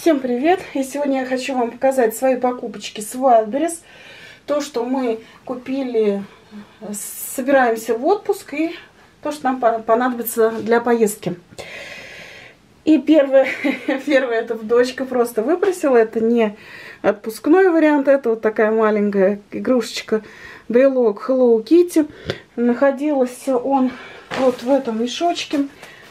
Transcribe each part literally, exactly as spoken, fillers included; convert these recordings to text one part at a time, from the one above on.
Всем привет! И сегодня я хочу вам показать свои покупочки с Wildberries. То, что мы купили, собираемся в отпуск, и то, что нам понадобится для поездки. И первое, первое это дочка просто выпросила. Это не отпускной вариант, это вот такая маленькая игрушечка, брелок Hello Kitty. Находился он вот в этом мешочке,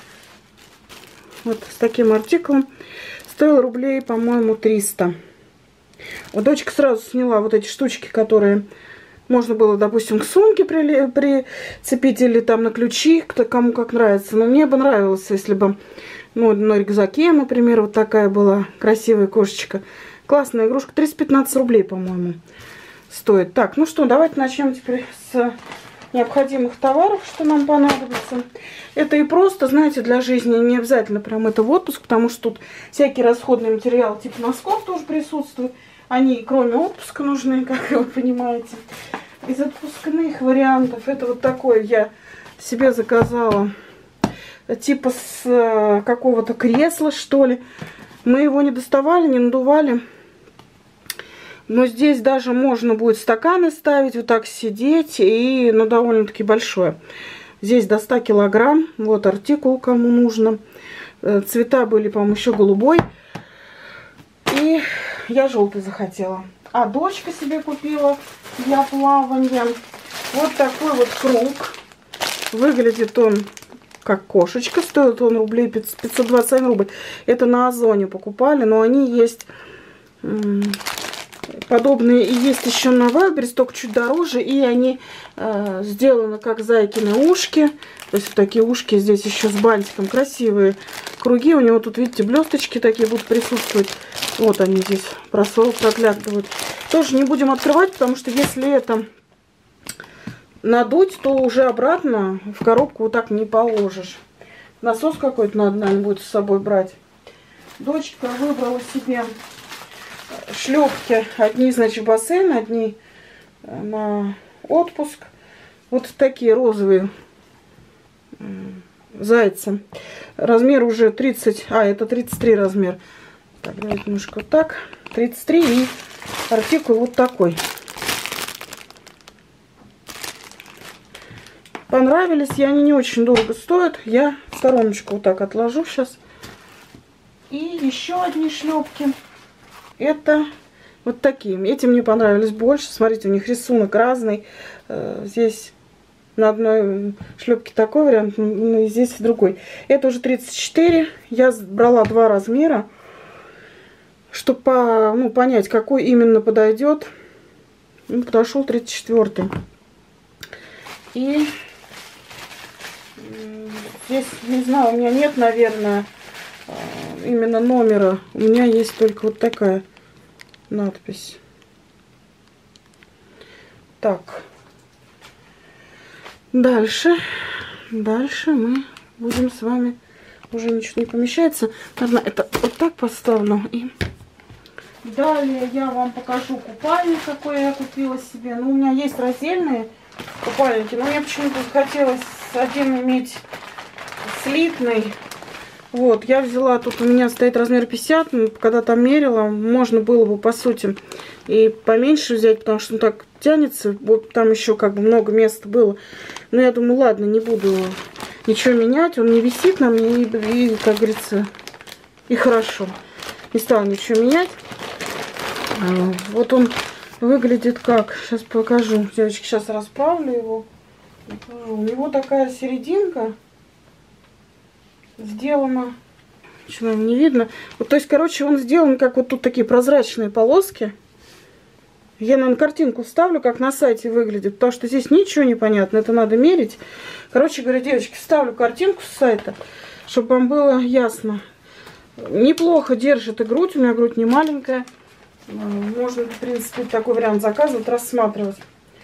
вот с таким артикулом. Стоил рублей, по-моему, триста. Вот дочка сразу сняла вот эти штучки, которые можно было, допустим, к сумке при, прицепить или там на ключи, кто, кому как нравится. Но мне бы нравилось, если бы, ну, на рюкзаке, например, вот такая была красивая кошечка. Классная игрушка. триста пятнадцать рублей, по-моему, стоит. Так, ну что, давайте начнем теперь с необходимых товаров, что нам понадобится. Это и просто, знаете, для жизни не обязательно прям это в отпуск, потому что тут всякий расходный материал типа носков тоже присутствует. Они кроме отпуска нужны, как вы понимаете. Из отпускных вариантов это вот такое я себе заказала, типа с какого-то кресла, что ли. Мы его не доставали, не надували. Но здесь даже можно будет стаканы ставить, вот так сидеть, и, ну, довольно-таки большое. Здесь до ста килограмм, вот артикул, кому нужно. Цвета были, по-моему, еще голубой. И я желтый захотела. А дочка себе купила для плавания вот такой вот круг. Выглядит он как кошечка, стоит он рублей пятьсот двадцать семь рублей. Это на Озоне покупали, но они есть... Подобные и есть еще на Wildberries, только чуть дороже. И они э, сделаны как зайкины ушки. То есть вот такие ушки здесь еще с бантиком. Красивые круги. У него тут, видите, блесточки такие будут присутствовать. Вот они здесь проглядывают. Тоже не будем открывать, потому что если это надуть, то уже обратно в коробку вот так не положишь. Насос какой-то надо, наверное, будет с собой брать. Дочка выбрала себе шлепки. Одни, значит, в бассейн, одни на отпуск. Вот такие розовые зайцы. Размер уже тридцать, а это тридцать три размер. Так, давайте немножко вот так. тридцать три и артикул вот такой. Понравились, и они не очень дорого стоят. Я в стороночку вот так отложу сейчас. И еще одни шлепки. Это вот такие. Эти мне понравились больше. Смотрите, у них рисунок разный. Здесь на одной шлепке такой вариант, и здесь другой. Это уже тридцать четыре. Я брала два размера, чтобы по, ну, понять, какой именно подойдет. Ну, подошел тридцать четвёртый. И здесь, не знаю, у меня нет, наверное, именно номера. У меня есть только вот такая надпись. Так. Дальше. Дальше мы будем с вами... Уже ничего не помещается. Наверное, это вот так поставлю. И далее я вам покажу купальник, какой я купила себе. Ну, у меня есть раздельные купальники, но мне почему-то захотелось один иметь слитный. Вот, я взяла, тут у меня стоит размер пятьдесят, когда там мерила, можно было бы, по сути, и поменьше взять, потому что он так тянется, вот там еще как бы много места было. Но я думаю, ладно, не буду ничего менять, он не висит на мне, и, и как говорится, и хорошо. Не стала ничего менять. Вот он выглядит как, сейчас покажу, девочки, сейчас расправлю его. У него такая серединка сделано, что нам не видно. Вот, то есть, короче, он сделан как вот тут такие прозрачные полоски. Я, наверное, картинку вставлю, как на сайте выглядит, потому что здесь ничего не понятно, это надо мерить. Короче говоря, девочки, вставлю картинку с сайта, чтобы вам было ясно. Неплохо держит и грудь, у меня грудь не маленькая. Можно, в принципе, такой вариант заказывать, рассматривать.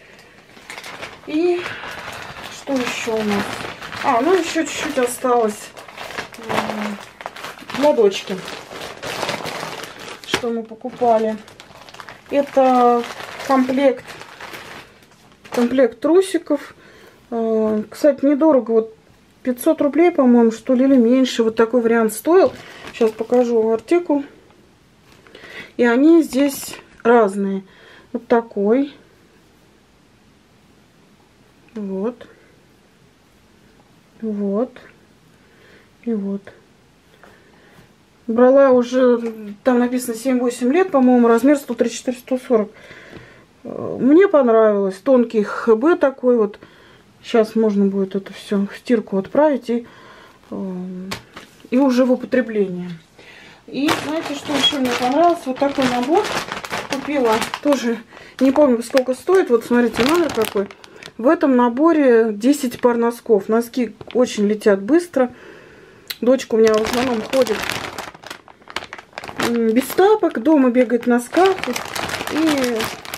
И что еще у нас? А, ну еще чуть-чуть осталось для дочки, что мы покупали. Это комплект комплект трусиков. Кстати, недорого, вот пятьсот рублей, по-моему, что ли, или меньше. Вот такой вариант стоил. Сейчас покажу артикул. И они здесь разные. Вот такой. Вот. Вот. И вот. Брала уже, там написано семь-восемь лет, по-моему, размер сто тридцать четыре сто сорок. Мне понравилось. Тонкий ХБ такой вот. Сейчас можно будет это все в стирку отправить и, и уже в употребление. И знаете, что еще мне понравилось? Вот такой набор купила. Тоже не помню, сколько стоит. Вот смотрите, номер какой. В этом наборе десять пар носков. Носки очень летят быстро. Дочка у меня в основном ходит без тапок. Дома бегает в носках. И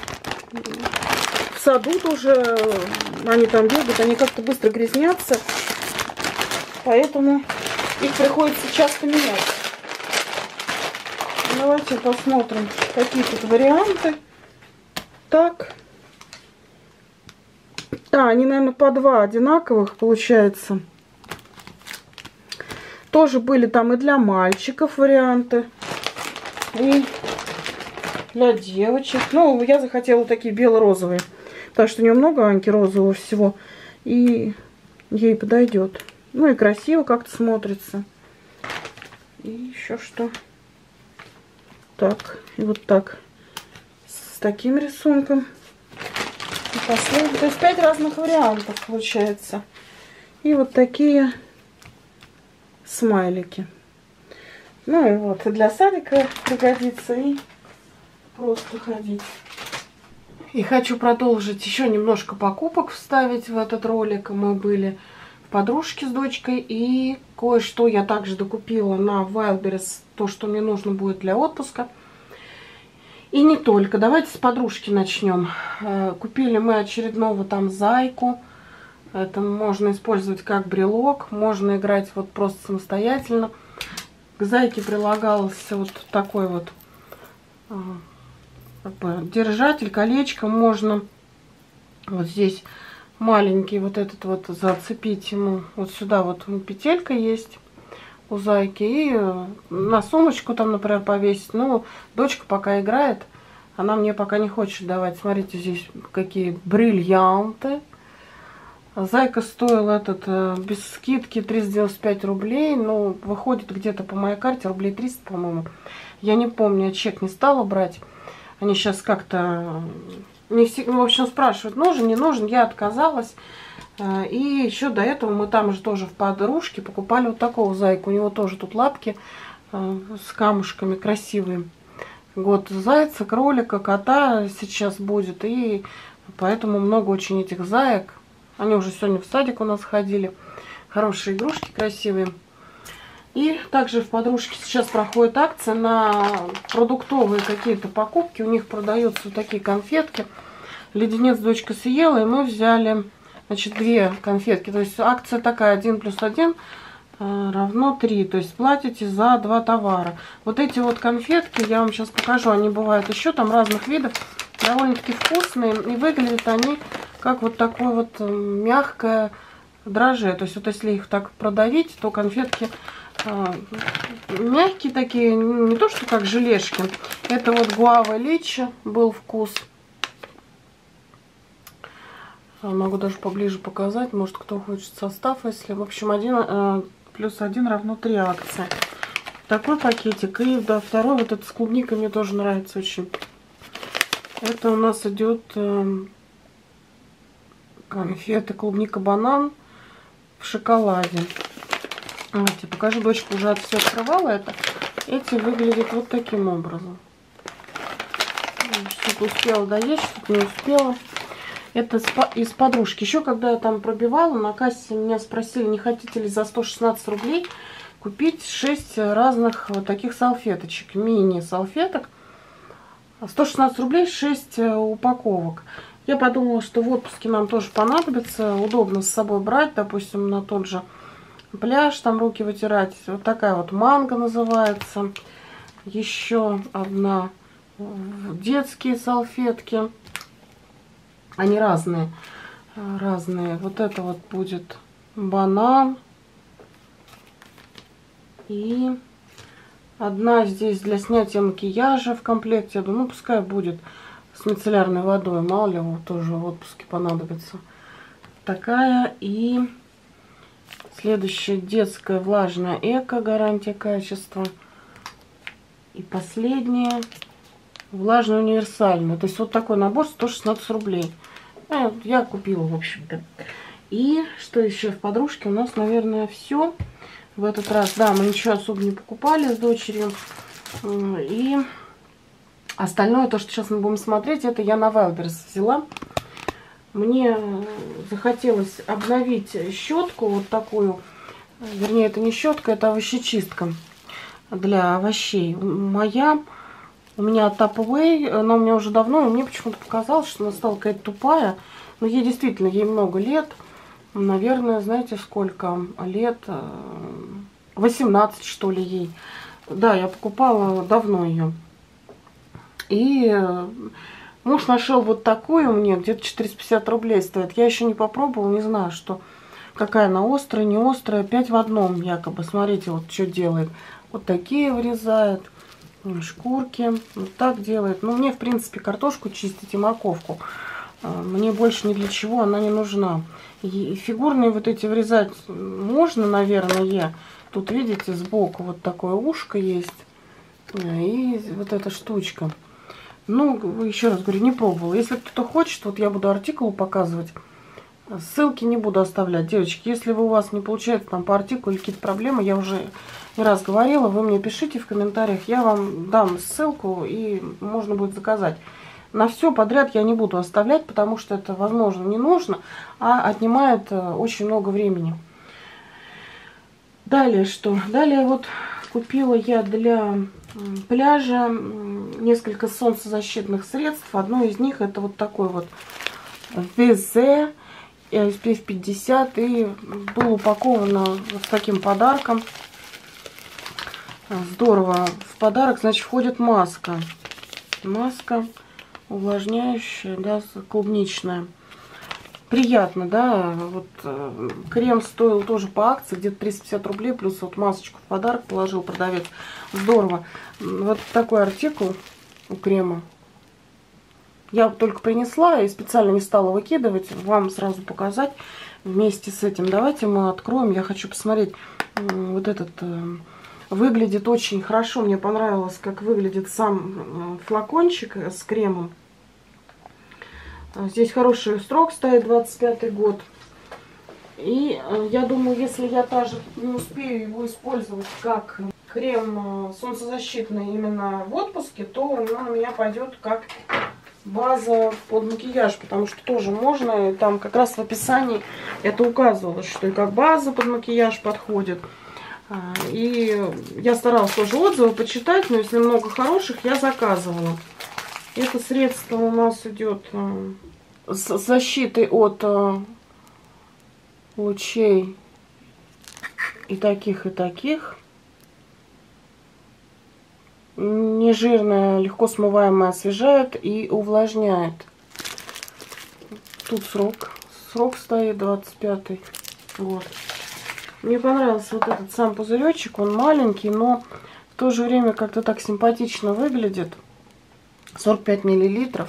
в саду тоже они там бегают. Они как-то быстро грязнятся. Поэтому их приходится часто менять. Давайте посмотрим, какие тут варианты. Так. Да, они, наверное, по два одинаковых получается. Тоже были там и для мальчиков варианты, и для девочек. Ну, я захотела такие бело-розовые, потому что у нее много Аньки розового всего, и ей подойдет. Ну и красиво как-то смотрится. И еще что. Так, и вот так. С таким рисунком. И последний. То есть пять разных вариантов получается. И вот такие смайлики. Ну и вот и для садика пригодится, и просто ходить. И хочу продолжить еще немножко покупок вставить в этот ролик. Мы были в подружке с дочкой, и кое-что я также докупила на Wildberries, то, что мне нужно будет для отпуска. И не только. Давайте с подружки начнем. Купили мы очередного там зайку. Это можно использовать как брелок, можно играть вот просто самостоятельно. К зайке прилагался вот такой вот как бы держатель, колечко. Можно вот здесь маленький вот этот вот зацепить ему. Вот сюда вот петелька есть у зайки. И на сумочку там, например, повесить. Ну, дочка пока играет. Она мне пока не хочет давать. Смотрите, здесь какие бриллианты. Зайка стоил этот без скидки триста девяносто пять рублей. Ну, выходит где-то по моей карте рублей триста, по-моему. Я не помню, я чек не стала брать. Они сейчас как-то не все, в общем, спрашивают, нужен, не нужен. Я отказалась. И еще до этого мы там же тоже в подружке покупали вот такого зайку. У него тоже тут лапки с камушками красивые. Вот зайца, кролика, кота сейчас будет. И поэтому много очень этих заек. Они уже сегодня в садик у нас ходили. Хорошие игрушки, красивые. И также в подружке сейчас проходит акция на продуктовые какие-то покупки. У них продаются вот такие конфетки. Леденец дочка съела, и мы взяли, значит, две конфетки. То есть акция такая, один плюс один равно три. То есть платите за два товара. Вот эти вот конфетки, я вам сейчас покажу, они бывают еще там разных видов. Довольно-таки вкусные. И выглядят они как вот такое вот мягкое дрожжи. То есть вот если их так продавить, то конфетки э, мягкие такие, не то что как желешки. Это вот гуава личи был вкус. Могу даже поближе показать, может кто хочет состав, если. В общем, один э, плюс один равно три акции. Такой пакетик. И да, второй вот этот с клубникой мне тоже нравится очень. Это у нас идет э, конфеты клубника-банан в шоколаде. Давайте покажу. Дочка уже все открывала это. Эти выглядят вот таким образом. Что-то успела доесть, что-то не успела. Это из подружки. Еще когда я там пробивала, на кассе меня спросили, не хотите ли за сто шестнадцать рублей купить шесть разных вот таких салфеточек. Мини-салфеток. сто шестнадцать рублей, шесть упаковок. Я подумала, что в отпуске нам тоже понадобится. Удобно с собой брать, допустим, на тот же пляж, там руки вытирать. Вот такая вот манго называется. Еще одна детские салфетки. Они разные. Разные. Вот это вот будет банан. И Одна здесь для снятия макияжа в комплекте. Я думаю, ну пускай будет с мицеллярной водой. Мало ли, его тоже в отпуске понадобится. Такая. И следующая детская влажная эко, гарантия качества. И последняя влажная универсальная. То есть вот такой набор сто шестнадцать рублей. Я купила, в общем-то. И что еще в подружке? У нас, наверное, все. В этот раз, да, мы ничего особо не покупали с дочерью. И остальное, то, что сейчас мы будем смотреть, это я на Wildberries взяла. Мне захотелось обновить щетку вот такую. Вернее, это не щетка, это овощечистка для овощей. Моя, у меня Tupperware, она у меня уже давно, и мне почему-то показалось, что она стала какая-то тупая. Но ей действительно, ей много лет. Наверное, знаете, сколько лет? восемнадцать, что ли, ей. Да, я покупала давно ее. И муж нашел вот такую мне, где-то четыреста пятьдесят рублей стоит. Я еще не попробовала, не знаю, что, какая она, острая, не острая. пять в одном якобы. Смотрите, вот что делает. Вот такие вырезает. Шкурки. Вот так делает. Ну, мне, в принципе, картошку чистить и морковку. Мне больше ни для чего она не нужна. И фигурные вот эти вырезать можно, наверное. Тут, видите, сбоку вот такое ушко есть. И вот эта штучка. Ну, еще раз говорю, не пробовала. Если кто-то хочет, вот я буду артикул показывать. Ссылки не буду оставлять. Девочки, если вы, у вас не получается там по артикулу какие-то проблемы, я уже не раз говорила, вы мне пишите в комментариях. Я вам дам ссылку и можно будет заказать. На все подряд я не буду оставлять, потому что это, возможно, не нужно, а отнимает очень много времени. Далее что? Далее вот купила я для пляжа несколько солнцезащитных средств. Одно из них это вот такой вот ВЗ эс пи эф пятьдесят. И было упаковано с таким подарком. Здорово. В подарок, значит, входит маска. Маска увлажняющая, да, клубничная. Приятно, да. Вот э, крем стоил тоже по акции, где-то триста пятьдесят рублей, плюс вот масочку в подарок положил продавец. Здорово. Вот такой артикул у крема. Я только принесла и специально не стала выкидывать, вам сразу показать вместе с этим. Давайте мы откроем. Я хочу посмотреть вот этот. Э, выглядит очень хорошо. Мне понравилось, как выглядит сам флакончик с кремом. Здесь хороший срок стоит, двадцать пятый год. И я думаю, если я даже не успею его использовать как крем солнцезащитный именно в отпуске, то он у меня пойдет как база под макияж, потому что тоже можно. Там как раз в описании это указывалось, что и как база под макияж подходит. И я старалась тоже отзывы почитать, но если много хороших, я заказывала. Это средство у нас идет с защитой от лучей и таких, и таких. Нежирное, легко смываемое, освежает и увлажняет. Тут срок. Срок стоит двадцать пятый год. Мне понравился вот этот сам пузыречек. Он маленький, но в то же время как-то так симпатично выглядит. сорок пять миллилитров.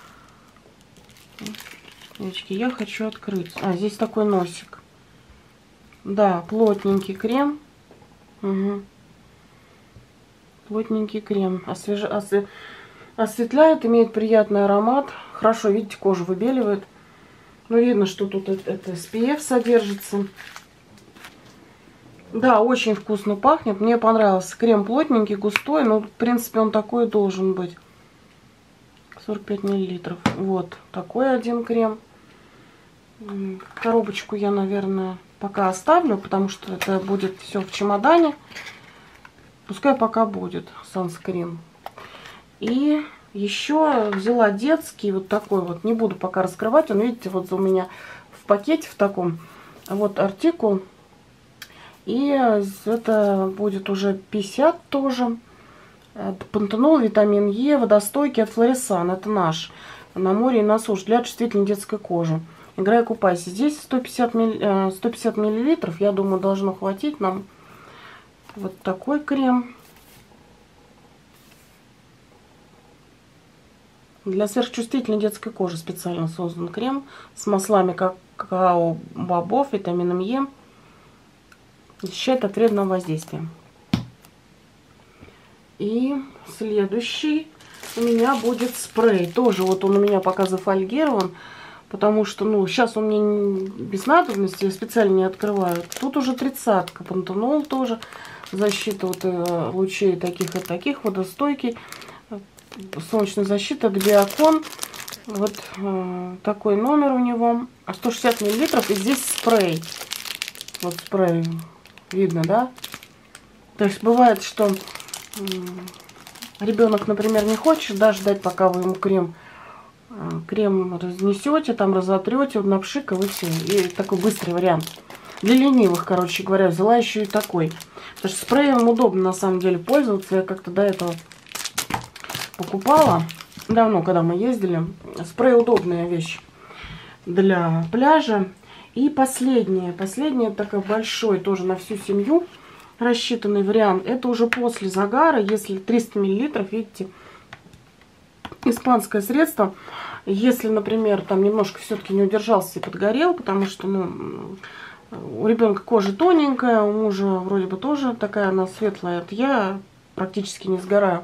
Девочки, я хочу открыть. А, здесь такой носик. Да, плотненький крем. Угу. Плотненький крем. Освеж... Осве... Осветляет, имеет приятный аромат. Хорошо, видите, кожу выбеливает. Ну, видно, что тут это эс пи эф содержится. Да, очень вкусно пахнет. Мне понравился. Крем плотненький, густой. Ну, в принципе, он такой должен быть. сорок пять миллилитров. Вот такой один крем. Коробочку я, наверное, пока оставлю, потому что это будет все в чемодане. Пускай пока будет санскрин. И еще взяла детский вот такой вот. Не буду пока раскрывать. Он, видите, вот у меня в пакете в таком. Вот артикул. И это будет уже пятьдесят тоже. Пантенол, витамин Е, водостойкий от Флорисан. Это наш. На море и на суше для чувствительной детской кожи. Играй, купайся. Здесь сто пятьдесят миллилитров. Я думаю, должно хватить нам. Вот такой крем. Для сверхчувствительной детской кожи специально создан крем с маслами какао-бобов, витамином Е. Защищает от вредного воздействия. И следующий у меня будет спрей. Тоже вот он у меня пока зафольгирован, потому что, ну, сейчас он мне без надобности, я специально не открываю. Тут уже тридцатка, пантенол тоже, защита от э, лучей таких и таких, водостойкий, солнечная защита, Биокон. Вот э, такой номер у него, сто шестьдесят миллилитров, и здесь спрей. Вот спрей, видно, да? То есть бывает, что э, ребенок, например, не хочет, да, ждать, пока вы ему крем крем разнесете, там разотрете, напшикав и все. И такой быстрый вариант. Для ленивых, короче говоря, взяла еще и такой. Потому что спреем удобно на самом деле пользоваться. Я как-то до этого покупала. Давно, когда мы ездили. Спрей удобная вещь для пляжа. И последнее. Последнее, такой большой, тоже на всю семью рассчитанный вариант. Это уже после загара, если триста миллилитров, видите, испанское средство. Если, например, там немножко все-таки не удержался и подгорел, потому что, ну, у ребенка кожа тоненькая, у мужа вроде бы тоже такая она светлая. Я практически не сгораю.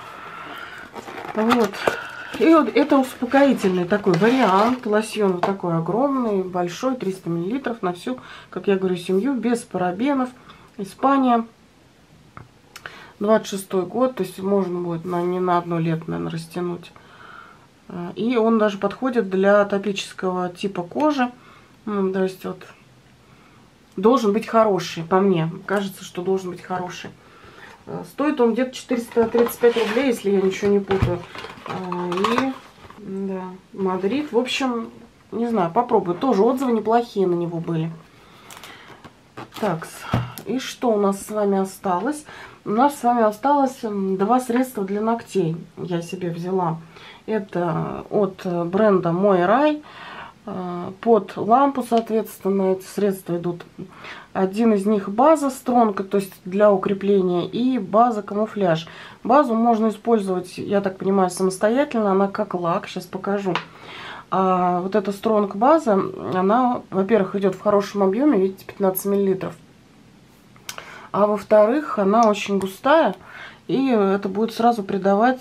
Вот. И вот это успокоительный такой вариант. Лосьон вот такой огромный, большой, триста миллилитров на всю, как я говорю, семью, без парабенов. Испания. двадцать шестой год, то есть можно будет на, не на одно лето, наверное, растянуть. И он даже подходит для атопического типа кожи. То есть вот должен быть хороший, по мне. Кажется, что должен быть хороший. Стоит он где-то четыреста тридцать пять рублей, если я ничего не путаю. И да, Мадрид. В общем, не знаю, попробую. Тоже отзывы неплохие на него были. Так, и что у нас с вами осталось? У нас с вами осталось два средства для ногтей. Я себе взяла. Это от бренда Мой Рай. Под лампу, соответственно, эти средства идут. Один из них база стронка, то есть для укрепления, и база камуфляж. Базу можно использовать, я так понимаю, самостоятельно. Она как лак. Сейчас покажу. А вот эта стронг база, она, во-первых, идет в хорошем объеме, видите, пятнадцать миллилитров. А во-вторых, она очень густая, и это будет сразу придавать,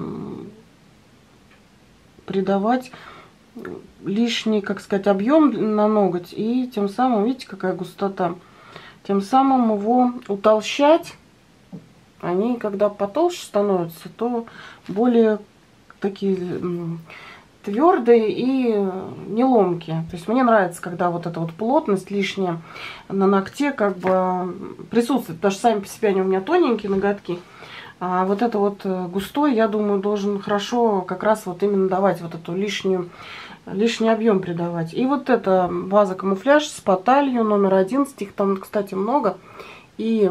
придавать лишний, как сказать, объем на ноготь, и тем самым, видите, какая густота, тем самым его утолщать. Они, когда потолще становятся, то более такие твердые и неломкие. То есть мне нравится, когда вот эта вот плотность лишняя на ногте как бы присутствует. Потому что сами по себе они у меня тоненькие ноготки. А вот это вот густой, я думаю, должен хорошо как раз вот именно давать вот эту лишнюю, лишний объем придавать. И вот эта база камуфляж с поталью номер одиннадцать. Их там, кстати, много. И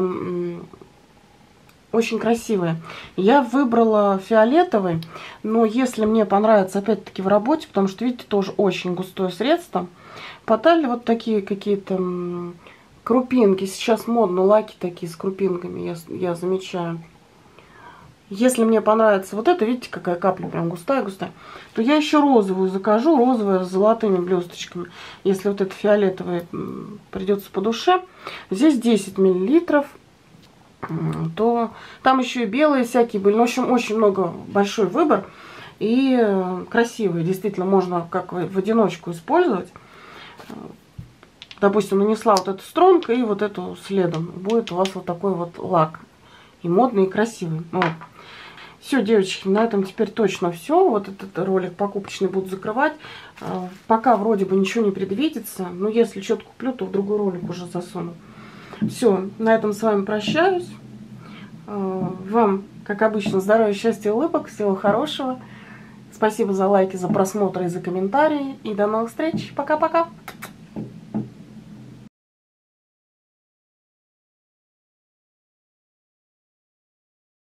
очень красивые. Я выбрала фиолетовый, но если мне понравится, опять-таки, в работе, потому что, видите, тоже очень густое средство. Поталь вот такие какие-то крупинки. Сейчас модно лаки такие с крупинками, я, я замечаю. Если мне понравится вот это, видите, какая капля прям густая-густая, то я еще розовую закажу, розовая с золотыми блесточками. Если вот это фиолетовое придется по душе. Здесь десять миллилитров. То там еще и белые всякие были. Ну, в общем, очень много, большой выбор. И красивые. Действительно, можно как в одиночку использовать. Допустим, нанесла вот эту стронку и вот эту следом. Будет у вас вот такой вот лак. И модный, и красивый. Вот. Все, девочки, на этом теперь точно все. Вот этот ролик покупочный буду закрывать. Пока вроде бы ничего не предвидится. Но если что-то куплю, то в другой ролик уже засуну. Все, на этом с вами прощаюсь. Вам, как обычно, здоровья, счастья, улыбок. Всего хорошего. Спасибо за лайки, за просмотры и за комментарии. И до новых встреч. Пока-пока.